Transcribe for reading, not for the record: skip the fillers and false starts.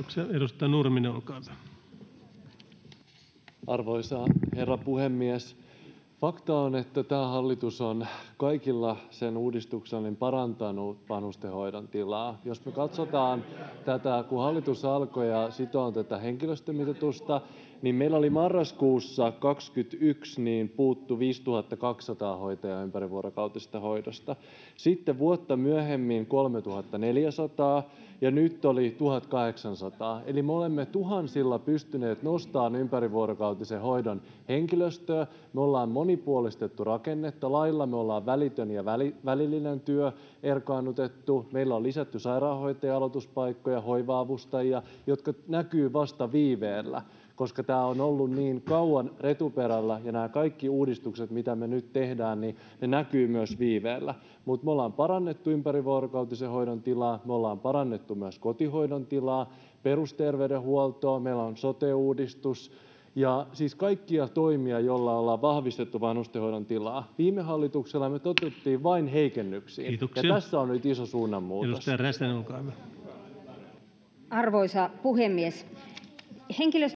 Kiitoksia. — Edustaja Nurminen, olkaa hyvä. Arvoisa herra puhemies! Fakta on, että tämä hallitus on kaikilla sen uudistuksilla parantanut vanhustenhoidon tilaa. Jos me katsotaan tätä, kun hallitus alkoi ja sitoo tätä henkilöstömitoitusta, niin meillä oli marraskuussa 21 puuttu 5 200 hoitajaa ympärivuorokautisesta hoidosta. Sitten vuotta myöhemmin 3 400 ja nyt oli 1 800. Eli me olemme tuhansilla pystyneet nostamaan ympärivuorokautisen hoidon henkilöstöä. Me ollaan monipuolistettu rakennetta. Lailla me ollaan välitön ja välillinen työ erkaannutettu. Meillä on lisätty sairaanhoitajien aloituspaikkoja, hoiva-avustajia, jotka näkyy vasta viiveellä, koska tämä on ollut niin kauan retuperällä ja nämä kaikki uudistukset, mitä me nyt tehdään, niin ne näkyy myös viiveellä. Mutta me ollaan parannettu ympärivuorokautisen hoidon tilaa, me ollaan parannettu myös kotihoidon tilaa, perusterveydenhuoltoa, meillä on sote-uudistus ja siis kaikkia toimia, joilla ollaan vahvistettu vanhustenhoidon tilaa. Viime hallituksella me totuttiin vain heikennyksiin. Kiitoksia. Ja tässä on nyt iso suunnanmuutos. Edustaja Räsänen, olkaa hyvä. Arvoisa puhemies!